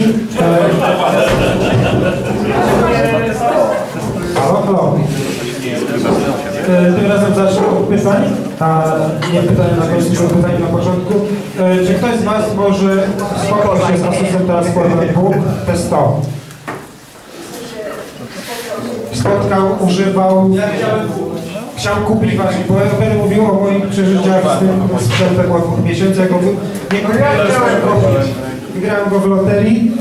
Halo. Tym razem zacznę od pytań, a nie pytania na końcu, tylko pytania na początku. Czy ktoś z Was może spotkał się z Asusem Transformer Book T100? Spotkał, używał, chciał kupić właśnie, bo ja będę mówił o moich przeżyciach z tym sprzętem od 2 miesięcy, jak go wygrałem go w loterii,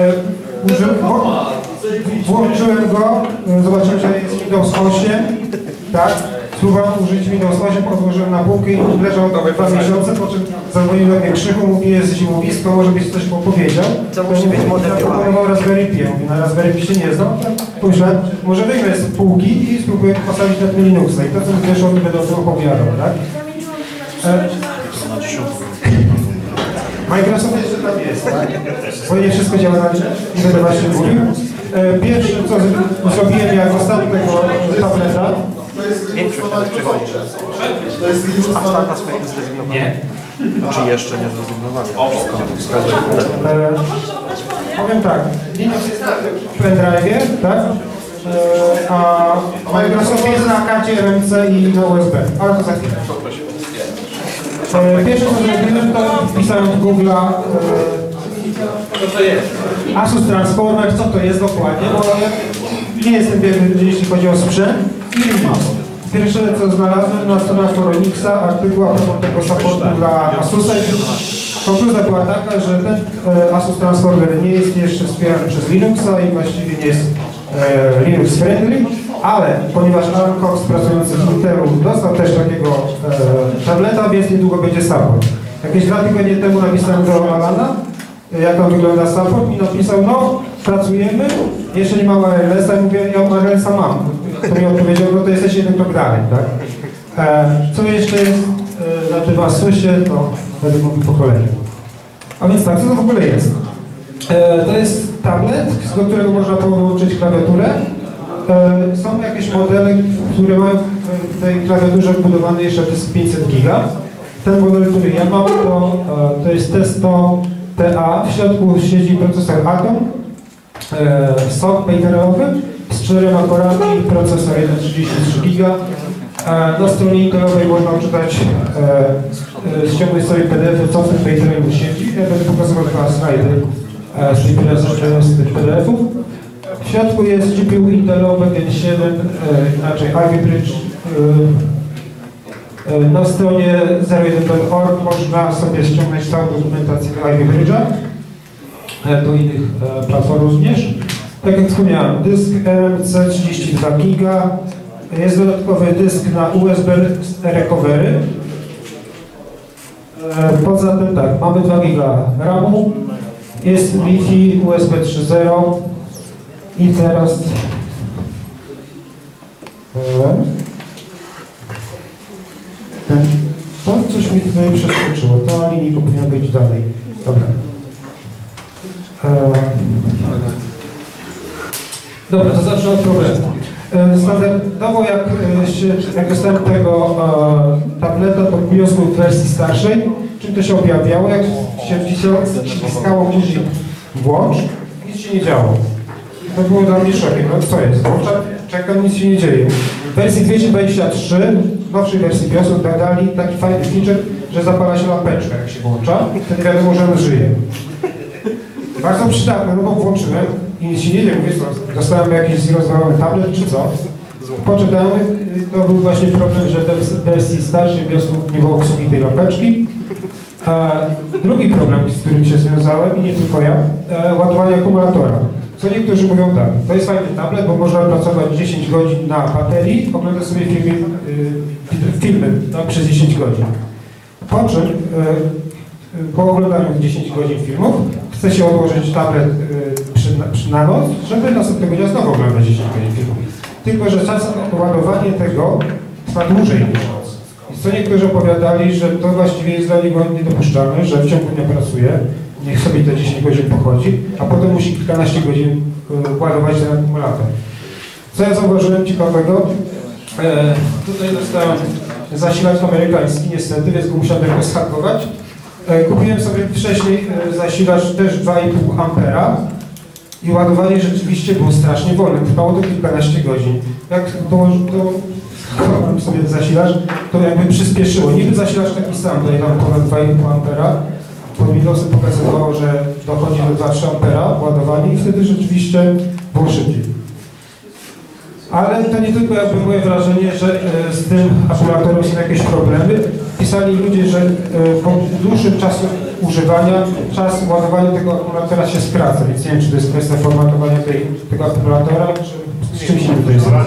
włączyłem go, zobaczyłem, że jest Windows 8, tak? Spróbowałem użyć Windows 8, odłożyłem na półkę i leżał 2 miesiące, po czym zadzwonił do mnie Krzychu, mówi, jest zimowisko, może byś coś powiedział. Co musi być model? Zaproponował Raspberry Pi, mówi, na Raspberry Pi się nie znam. Pomyślałem, może wyjmę z półki i spróbuję postawić na Linuxa i to, co wyszło, to będę o tym opowiadał, tak? Microsoft jeszcze tam jest, tak? Bo nie wszystko działa na i będę właśnie mówił. Pierwsze, co zrobiłem, jak dostałem tego tableta. Większość przychodzi. A start aspekt zrezygnowany? Nie. Czy jeszcze nie zrezygnowany? Powiem tak, Linux jest w pendrive'ie, tak? A Microsoft jest na karcie RMC i na USB, ale to za chwilę. Pierwsze co zrobiłem, to wpisałem w Google'a Asus Transformer, co to jest dokładnie, bo ja nie jestem biegły, jeśli chodzi o sprzęt i Linux. Pierwsze co znalazłem na stronach Foronixa, artykuł a propos tego supportu dla Asusa. Konkluzja była taka, że ten Asus Transformer nie jest jeszcze wspierany przez Linuxa i właściwie nie jest Linux friendly, ale ponieważ Alan Cox pracujący w Intelu dostał też takiego tableta, więc niedługo będzie support. Jakieś 2 tygodnie temu napisałem do Alana, jak tam wygląda support, i napisał, no pracujemy, jeszcze nie ma wirelessa i mówię, ja wirelessa mam. To mi odpowiedział, no to jesteś jeden krok dalej, tak? Co jeszcze jest na tym Asusie, to będę mówił po kolei. A więc tak, co to w ogóle jest? To jest tablet, do którego można połączyć klawiaturę. Są jakieś modele, które mają w tej klawiaturze wbudowany jeszcze dysk 500 giga. Ten model, który ja mam, to jest T100 TA. W środku siedzi procesor Atom, sok paterowy z 4 korami, procesor 1,33 giga. Na stronie intelowej można czytać, ściągnąć sobie PDF-y, co w tym paterem siedzi. Ja będę pokazywał 2 slajdy z tych PDF-ów. W środku jest GPU intelowe Gen 7, inaczej Ivy Bridge. Na stronie 01.org można sobie ściągnąć całą dokumentację Ivy Bridge'a, do innych platform również. Tak jak wspomniałem, dysk RMC 32 giga, jest dodatkowy dysk na USB recovery. Poza tym tak, mamy 2 giga RAMu, jest Wi-Fi USB 3.0 i teraz to coś mi tutaj przeskoczyło, ta linijka powinna być dalej. Dobra. Dobra, to zacznę od problemu. Standardowo jak dostałem tego tableta, to wniosłem w wersji starszej. Czym to się objawiało? Jak się wciskało guzik włącz, nic się nie działo. To było dla mnie szokiem. No co jest? Czekam, nic się nie dzieje. W wersji 223, nowszej wersji BIOSu, dali taki fajny feature, że zapala się lampeczka, jak się włącza. Wtedy wiadomo, że on żyje. Bardzo przydatne, no bo włączyłem i nic się nie dzieje. Mówię, co, dostałem jakiś rozwalony tablet czy co? Poczytałem, to był właśnie problem, że w wersji starszej BIOSu nie było obsługi tej lampeczki. Drugi problem, z którym się związałem, i nie tylko ja, ładowanie akumulatora. Co niektórzy mówią tak, to jest fajny tablet, bo można pracować 10 godzin na baterii, oglądać sobie filmy tak, przez 10 godzin. Po czym, po oglądaniu 10 godzin filmów, chce się odłożyć tablet na noc, żeby następnego dnia znowu oglądać 10 godzin filmów. Tylko że czas ładowania tego trwa dłużej niż noc. I co niektórzy opowiadali, że to właściwie jest dla niego niedopuszczalne, że w ciągu dnia pracuje, niech sobie te 10 godzin pochodzi, a potem musi kilkanaście godzin ładować ten akumulator. Co ja zauważyłem ciekawego? Tutaj dostałem zasilacz amerykański niestety, więc go musiałem jakoś zhakować. Kupiłem sobie wcześniej zasilacz też 2,5 ampera i ładowanie rzeczywiście było strasznie wolne. Trwało to kilkanaście godzin. Jak dołożyłem sobie zasilacz, to jakby przyspieszyło. Niby zasilacz taki sam, daje nam ponad 2,5 ampera. Pod Windowsem pokazywało, że dochodzi do 2-3 ampera ładowanie i wtedy rzeczywiście było szybciej. Ale to nie tylko jakby moje wrażenie, że z tym akumulatorem są jakieś problemy. Pisali ludzie, że po dłuższym czasie używania, czas ładowania tego akumulatora się skraca, więc nie wiem, czy to jest kwestia formatowania tego akumulatora, czy z czymś innym to jest.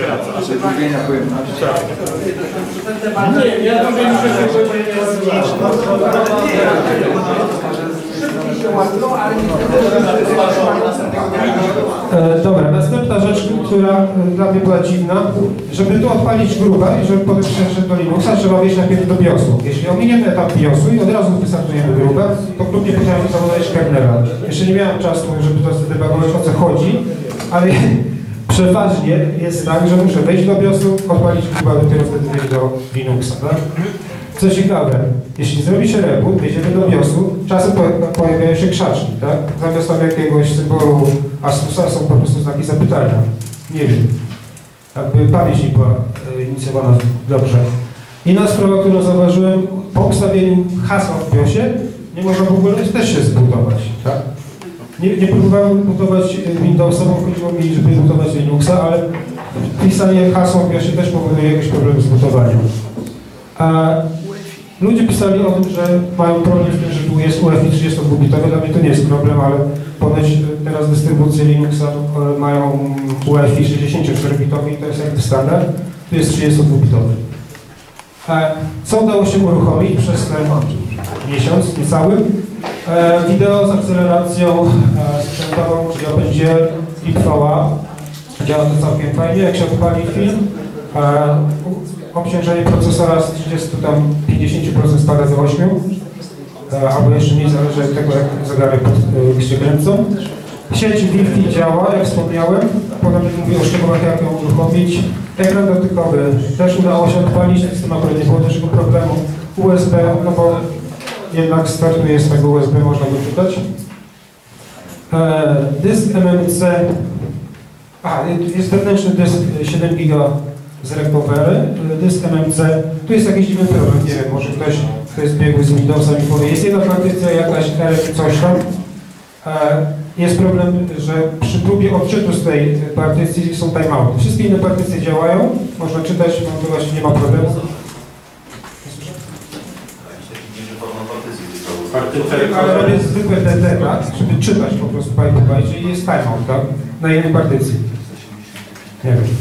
Dobra, następna rzecz, która dla mnie była dziwna, żeby tu odpalić grubę i żeby potem przejść do Linuxa, trzeba wejść najpierw do BIOSu. Jeśli ominiemy etap BIOSu i od razu wystartujemy grubę, to klub nie potrafi zawołać kernela. Jeszcze nie miałem czasu, żeby to zdebagować, o co chodzi, ale przeważnie jest tak, że muszę wejść do BIOSu, odpalić grubę, dopiero wtedy wejść do Linuxa. Tak? Co ciekawe, jeśli zrobi się reboot, wejdziemy do BIOSu, czasem pojawiają się krzaczki, tak? Zamiast tam jakiegoś symbolu Asusa są po prostu znaki zapytania. Nie wiem. Jakby pamięć nie była inicjowana dobrze. Inna sprawa, którą zauważyłem, po ustawieniu hasła w BIOSie nie można w ogóle też się zbudować, tak? Nie próbowałem budować Windowsa, bo chodziło mi, żeby budować Linuxa, ale pisanie hasła w BIOSie też powoduje jakieś problemy z budowaniem. Ludzie pisali o tym, że mają problem z tym, że tu jest UEFI 32-bitowy. Dla mnie to nie jest problem, ale ponoć teraz dystrybucje Linuxa mają UEFI 64-bitowy i to jest jakby standard. Tu jest 32-bitowy. Co udało się uruchomić przez ten miesiąc niecały? Wideo z akceleracją sprzętową, czyli OpenGL i VA. Działa to całkiem fajnie. Jak się odpali film, obciążenie procesora z 30-50% spada do 8, albo jeszcze mniej, zależy od tego, jak zegary się kręcą. Sieć Wi-Fi działa, jak wspomniałem. Potem mówię o szczegółach, jak ją uruchomić. Ekran dotykowy też udało się odpalić, z tym akurat nie było dużego problemu. USB, no bo jednak startuje z tego USB, można go czytać. Dysk MMC, jest wewnętrzny dysk 7 GB z recovery, dysk MMC, tu jest jakiś dziwny problem, nie wiem, może ktoś, kto jest biegły z Windowsa mi powie, jest jedna partycja jakaś coś tam, jest problem, że przy próbie odczytu z tej partycji są timeouty. Wszystkie inne partycje działają, można czytać, montować, nie ma problemu. Ale robię zwykłe DD, tak, żeby czytać po prostu byte po byte i jest timeout, tak, na jednej partycji. Nie wiem.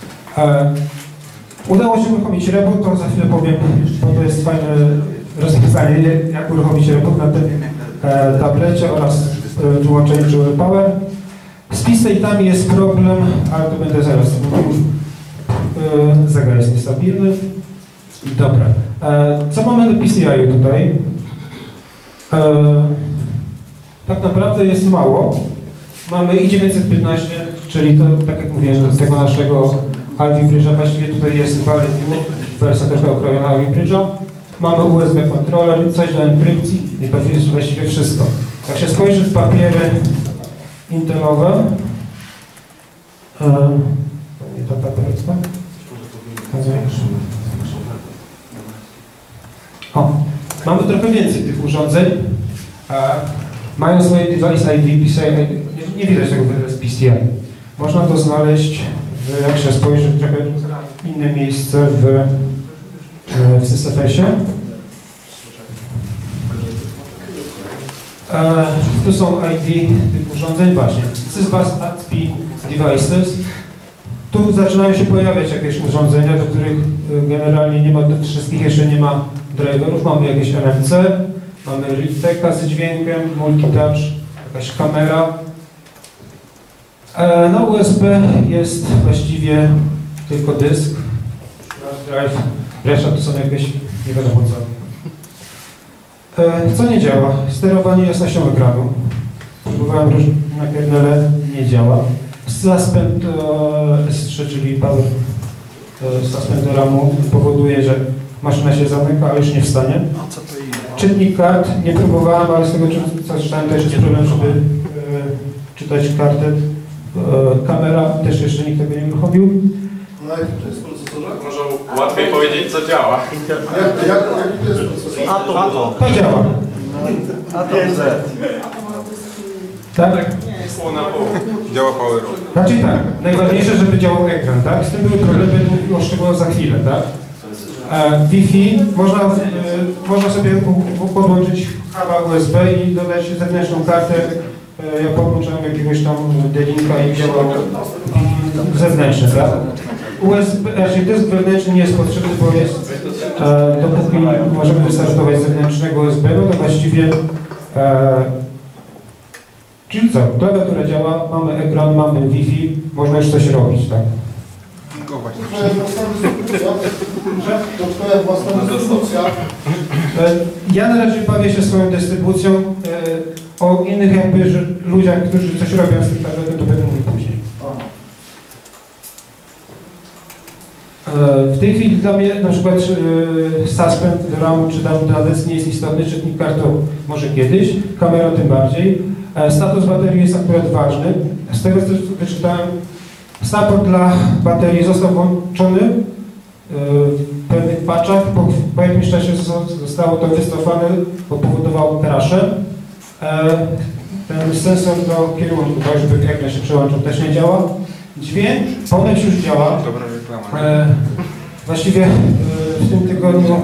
Udało się uruchomić reboot, to za chwilę powiem, bo to jest fajne rozwiązanie, jak uruchomić reboot na tym tablecie oraz wyłączenie Jewel Power. Z PCI-tami jest problem, ale to będę zaraz mówił. Zegar jest niestabilny. Dobra. Co mamy do PCI-u tutaj? Tak naprawdę jest mało. Mamy i915, czyli to, tak jak mówiłem, z tego naszego Ivy Bridge'a, właściwie tutaj jest wersja trochę okrojona Ivy Bridge'a. Mamy USB controller, coś do enkrypcji i to jest właściwie wszystko. Jak się spojrzy w papiery intelowe, nie ta papierka. Mamy trochę więcej tych urządzeń. Mają swoje device ID, PCI, nie widać tego z PCI. Można to znaleźć, jak się spojrzy w trochę inne miejsce w SysFS-ie. Tu są ID tych urządzeń, właśnie. Sysbus ATP Devices. Tu zaczynają się pojawiać jakieś urządzenia, do których generalnie nie ma, do wszystkich jeszcze nie ma driverów. Mamy jakieś NFC, mamy Riteka z dźwiękiem, multitouch, jakaś kamera. Na USB jest właściwie tylko dysk, drive, reszta to są jakieś, nie wiadomo co. Co nie działa? Sterowanie jasnością ekranu. Próbowałem na kernele, nie działa. Suspend S3, czyli power suspend RAMu powoduje, że maszyna się zamyka, ale już nie wstanie. Czytnik kart nie próbowałem, ale z tego co czytałem, to jeszcze jest problem, żeby czytać kartę. Kamera też jeszcze nikt tego nie uruchomił. Na jakim to jest procesorze? Może łatwiej powiedzieć, co działa. Jaki to jest procesor? To działa. ATZ. Tak? Pół na pół. Działa power. Raczej tak. Najważniejsze, żeby działał ekran, tak? Z tym były problemy, będę mówił o szczegółach za chwilę, tak? Wi-Fi można sobie podłączyć huba USB i dodać zewnętrzną kartę. Ja podłączałem jakiegoś tam D-Linka i działał zewnętrzny, tak? Dysk wewnętrzny nie jest potrzebny, bo jest, dopóki możemy wystartować zewnętrznego USB, no to właściwie czyli co? Klawiatura działa, mamy ekran, mamy Wi-Fi, można już coś robić, tak? To twoja własna dystrybucja. Ja na razie bawię się swoją dystrybucją. O innych jakby ludziach, którzy coś robią z tym tabletem, to będę mówił później. W tej chwili dla mnie na przykład suspend RAM czy download nie jest istotny, czytnik kart to może kiedyś, kamera tym bardziej. Status baterii jest akurat ważny. Z tego co wyczytałem, support dla baterii został włączony w pewnych patchach. Po jakimś czasie zostało to wycofane, bo powodowało crashe. Ten sensor do kierunku, tak, żeby ekran się przełączył, też nie działa. Dźwięk ponoć już działa. Dobra reklama. Właściwie w tym tygodniu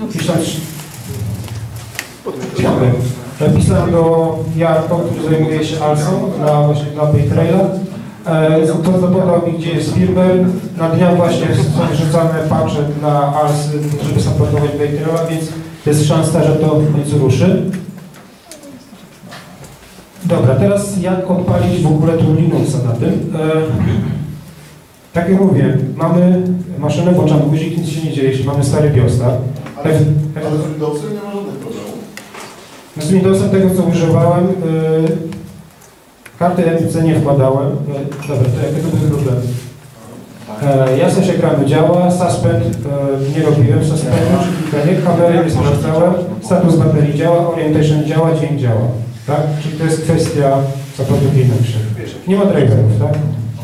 pisałem do Jarko, który zajmuje się Alsą, właśnie dla Baytraila. To zapodał mi, gdzie jest firmware. Na dniach właśnie są wrzucane patche dla Alsy, żeby supportować Baytraila, więc jest szansa, że to w końcu ruszy. Dobra, teraz jak odpalić w ogóle tu Linuxa na tym? Tak jak mówię, mamy maszynę, włączamy guzik, nic się nie dzieje, jeśli mamy stary BIOS, tak? Ale z Windowsem nie ma żadnych problemów. Z Windowsem tego, co używałem, karty MC nie wkładałem. Dobra, to jakie to były problemy? Jasność ekranu działa, suspend nie robiłem, suspendu, czyli klikanie, kamery nie sprawdzałem, status baterii działa, orientation działa, dźwięk działa. Tak? Czyli to jest kwestia supportu Linux. Nie ma driverów, tak?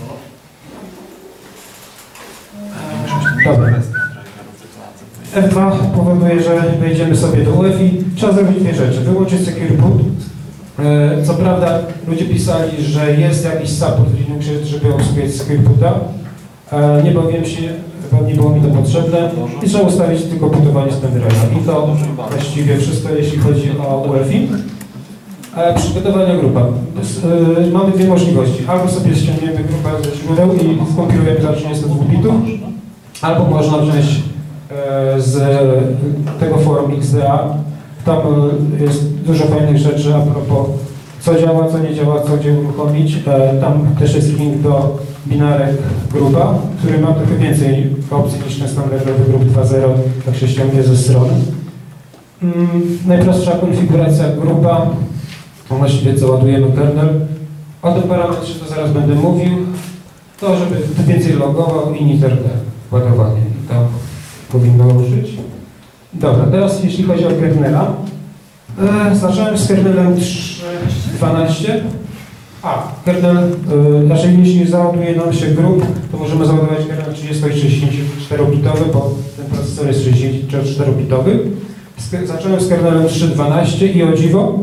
Dobra. F2 powoduje, że wejdziemy sobie do UEFI. Trzeba zrobić dwie rzeczy. Wyłączyć Secure Boot. Co prawda ludzie pisali, że jest jakiś support w Linuxie, żeby obsługiwać Secure Boota. Nie bawiłem się, bo nie było mi to potrzebne. I trzeba ustawić tylko bootowanie z pendrive'a. I to właściwie wszystko, jeśli chodzi o UEFI. Przygotowania grupa. Mamy dwie możliwości. Albo sobie ściągniemy grupę ze źródeł i skompilujemy za 32 bitów, albo można wziąć z tego forum XDA. Tam jest dużo fajnych rzeczy a propos co działa, co nie działa, co gdzie uruchomić. Tam też jest link do binarek grupa, który ma trochę więcej opcji niż ten standardowy grup 2.0, tak się ściągnie ze strony. Najprostsza konfiguracja grupa. Właściwie co ładujemy kernel. O tym parametrze to zaraz będę mówił. To, żeby więcej logował i nitr ładowanie. I to powinno ruszyć. Dobra, teraz jeśli chodzi o kernela. Zacząłem z kernelem 3.12. Kernel, znaczy jeśli załaduje nam się grup, to możemy załadować kernel 30 i 64-bitowy, bo ten procesor jest 64-bitowy. Zacząłem z kernelem 3.12 i o dziwo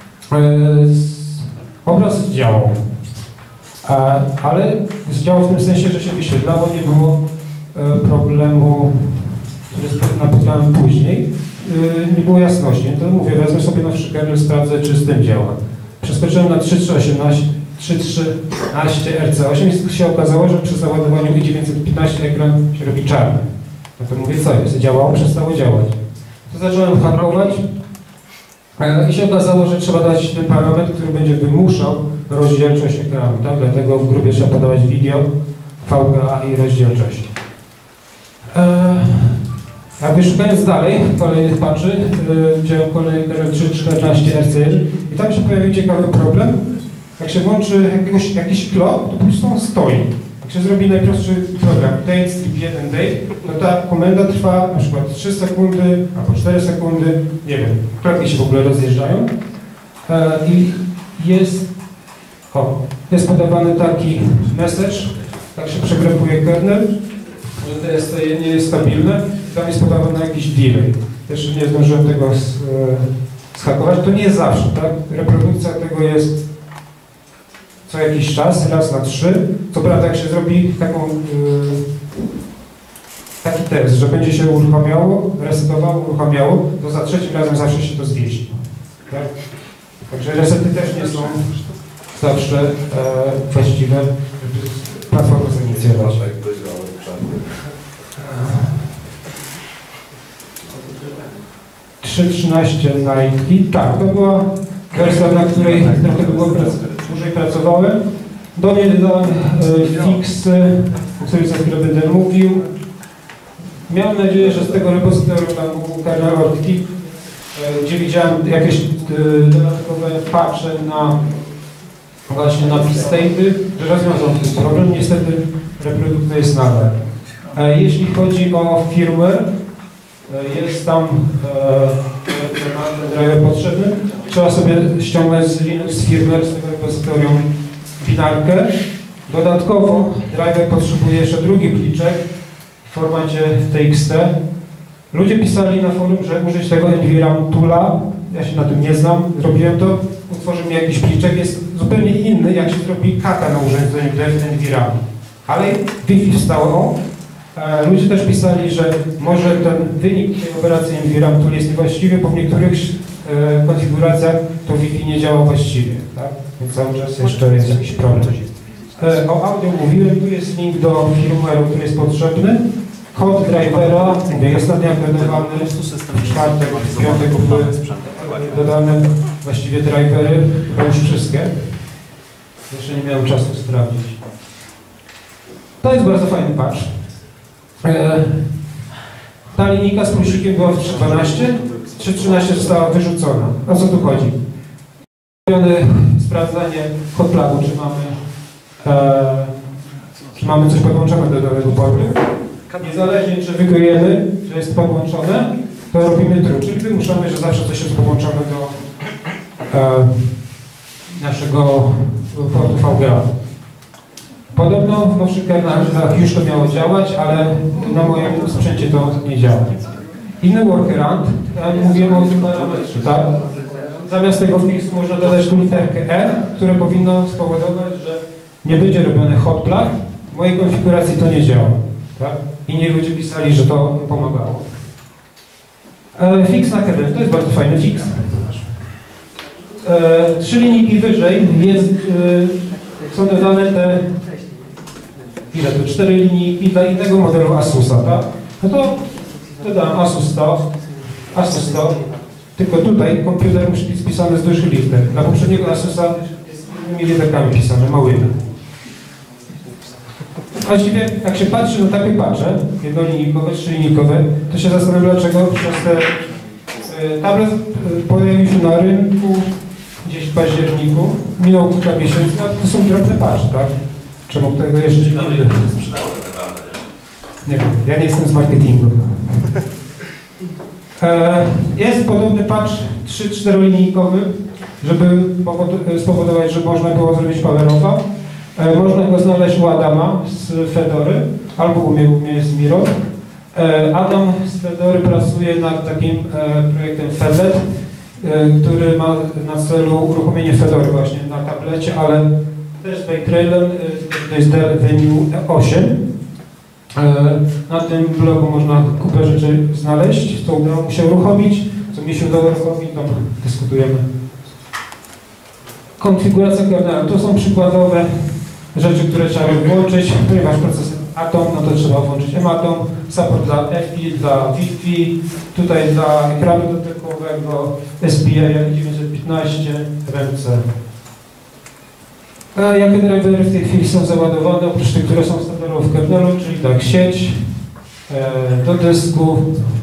obraz działał, ale działał w tym sensie, że się wyświetlało, nie było problemu, który napotkałem później, nie było jasności. To mówię, wezmę sobie nowszy kernel, sprawdzę, czy z tym działa. Przeskoczyłem na 3.3.18 RC8 i się okazało, że przy załadowaniu i915 ekran się robi czarny. No to mówię, co jest? Działało, przestało działać. To zacząłem hakować. I się okazało, że trzeba dać ten parametr, który będzie wymuszał rozdzielczość ekranu, tak? Dlatego w grupie trzeba podawać video, VGA i rozdzielczość. Jakby szukając dalej kolejnych patchy, wziąłem kolejny 3.14 RC i tam się pojawił ciekawy problem. Jak się włączy jakiś klop, to po prostu on stoi. Jak Jak się zrobi najprostszy program, date, strip 1 date, to ta komenda trwa na przykład 3 sekundy albo 4 sekundy, nie wiem, klatki się w ogóle rozjeżdżają i jest podawany taki message, tak się przegrupuje kernel, że DST nie jest stabilne, tam jest podawany jakiś delay. Jeszcze nie zdążyłem tego zhakować, to nie jest zawsze, tak? Reprodukcja tego jest co jakiś czas, raz na 3. Co prawda jak się zrobi taki test, że będzie się uruchamiało, resetowało, uruchamiało, to za trzecim razem zawsze się to zwieści. Tak? Także resety też nie są zawsze właściwe, żeby platformę zainicjować. 3.13 Nightly. Tak, to była wersja, na której trochę dłużej pracowałem. Do mnie dodałem fix, o którym za chwilę będę mówił. Miałem nadzieję, że z tego repozytorium na Google Kernel.org, gdzie widziałem jakieś dodatkowe patche na właśnie na B-State'y, że rozwiązał ten problem. Niestety reprodukcja jest nadal. Jeśli chodzi o firmware, jest tam ten driver potrzebny. Trzeba sobie ściągnąć z Linux firmware z tego repozytorium binarkę. Dodatkowo driver potrzebuje jeszcze drugi pliczek w formacie TXT. Ludzie pisali na forum, że użyć tego NVRAM Toola. Ja się na tym nie znam, zrobiłem to. Utworzył mi jakiś pliczek, jest zupełnie inny, jak się zrobi kata na urządzeniu NVRAM. Ale Wi-Fi wstało. Ludzie też pisali, że może ten wynik tej operacji NVRAM Tool jest niewłaściwy, bo w niektórych konfiguracjach to Wi-Fi nie działa właściwie. Tak? Więc cały czas jeszcze jest jakiś problem. O audio mówiłem, tu jest link do firmware'u, który jest potrzebny. Kod drivera jest na dniach dodawany, w czwartek, w piątek były dodane właściwie drivery, chyba już wszystkie. Jeszcze nie miałem czasu sprawdzić. To jest bardzo fajny patch. Ta linijka z plusikiem była w 3.12, 3.13 została wyrzucona. O co tu chodzi? Sprawdzanie hotplagu, czy mamy coś podłączone do danego portu. Niezależnie czy wykryjemy, że jest podłączone, to robimy true, czyli wymuszamy, że zawsze coś jest podłączone do naszego portu VGA. Podobno w nowszych kernelach już to miało działać, ale na moim sprzęcie to nie działa. Inny workaround, mówimy o tym parametrze, tak? Zamiast tego fixu można dodać tu literkę R, które powinno spowodować, że nie będzie robiony hot plug. W mojej konfiguracji to nie działa. Tak? Inni ludzie pisali, że to pomagało. Fix na kernel, to jest bardzo fajny fix. 3 linijki wyżej są dodane te 4 linijki dla innego modelu Asusa, tak? No to dodam Asus 100, Asus 100, tylko tutaj komputer musi być spisany z dużych liter. Dla poprzedniego Asusa jest innymi literkami pisane, małymi. Właściwie jak się patrzy na takie patche, jednolinijkowe, 3-linijkowe, to się zastanawia, dlaczego przez te tablet pojawił się na rynku gdzieś w październiku, minął kilka miesięcy, a to są drobne patche, tak? Czemu tego jeszcze nie wiem? Nie wiem, ja nie jestem z marketingu. Jest podobny patch 3-4-linijkowy, żeby spowodować, że można było zrobić power-offa. Można go znaleźć u Adama z Fedory, albo u mnie z Miro. Adam z Fedory pracuje nad takim projektem Fedlet, który ma na celu uruchomienie Fedory właśnie na tablecie, ale też z Baytrailem, to jest Dell Venue 8. Na tym blogu można kupę rzeczy znaleźć, co udało mi się uruchomić, co mi się udało uruchomić, to dyskutujemy. Konfiguracja kernela, to są przykładowe rzeczy, które trzeba włączyć, ponieważ proces Atom, no to trzeba włączyć Ematom, support dla FI, dla Wi-Fi, tutaj dla ekranu dotykowego, SPI 915, RMC. Jakie drivery w tej chwili są załadowane, oprócz tych, które są standardowo w kernelu, czyli tak, sieć, do dysku,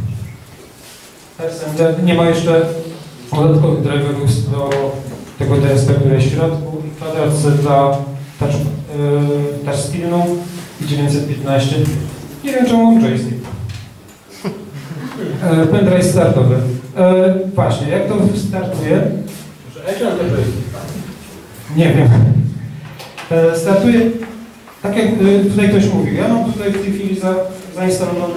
SMD, nie ma jeszcze dodatkowych driverów do tego DSP, które jest w środku, i kwadrat dla touchscreenu, i 915. Nie wiem czemu mam joystick. Pendrive startowy. Właśnie, jak to startuje? Ekran to joystick. Nie wiem. Startuje, tak jak tutaj ktoś mówił, ja mam tutaj w tej chwili zainstalowane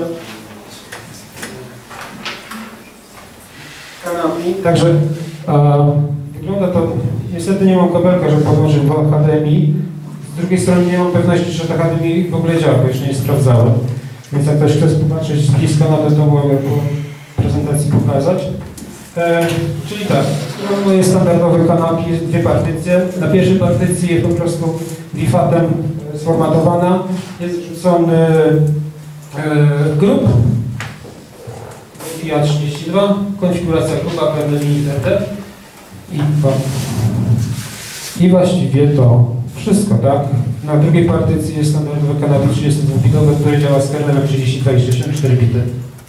kanapki, także wygląda to, niestety nie mam kabelka, żeby podłączyć do HDMI. Z drugiej strony nie mam pewności, że ta HDMI w ogóle działa, bo jeszcze nie sprawdzałem. Więc jak ktoś chce popatrzeć z bliska, nawet to mogę po prezentacji pokazać. Czyli tak, moje standardowe kanapki, dwie partycje. Na pierwszej partycji jest po prostu WIFAT-em sformatowana. Jest wrzucony grup IA32, konfiguracja grupa PNL i właściwie to wszystko, tak? Na drugiej partycji jest standardowe kanapy 32-bitowe, które działa z kernelem 32 i 64 bity.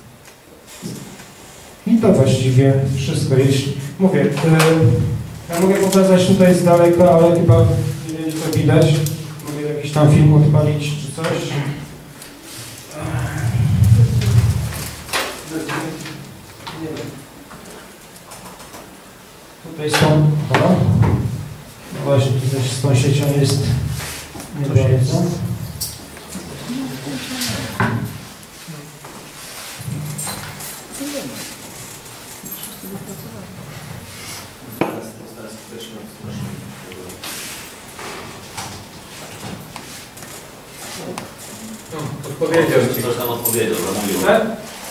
I to właściwie wszystko. Jeśli mówię, ja mogę pokazać tutaj z daleka, ale chyba nie będzie to widać. Mogę jakiś tam film odpalić czy coś. Tutaj są, o, właśnie tutaj z tą siecią jest nie bardzo. Odpowiedział ci. Coś tam odpowiedział, zamówił. Tak?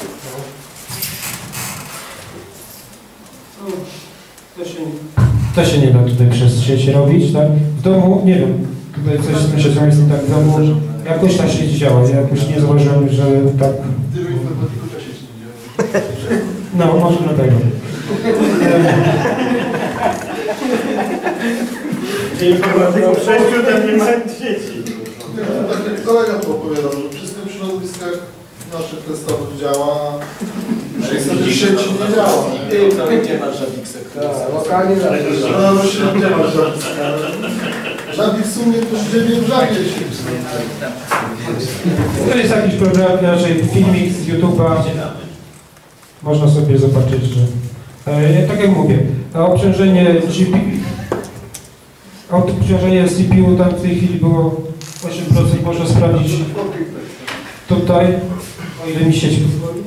To się nie da tutaj przez sieć robić, tak? W domu, nie wiem, tutaj coś z tym siecią jest tak w domu, jakoś ta sieć działa, ja jakoś nie zauważyłem, że tak... Tylu informatyków ta sieć nie działa. No, może dlatego. Informatyków 6 tam nie ma sieci. Tak kolega tu opowiadał, że przy tych środowiskach naszych testowych działa, że niestety sieci nie działa. Gdzie masz Żabiksek? Lokalnie no właśnie nie ma żadnych w sumie to się dzieje w żadnej sieci. To jest jakiś program, raczej filmik z YouTube'a. Można sobie zobaczyć, że... tak jak mówię, obciążenie GPU, obciążenie CPU tam w tej chwili było 8%, można sprawdzić tutaj, o ile mi sieć pozwoli.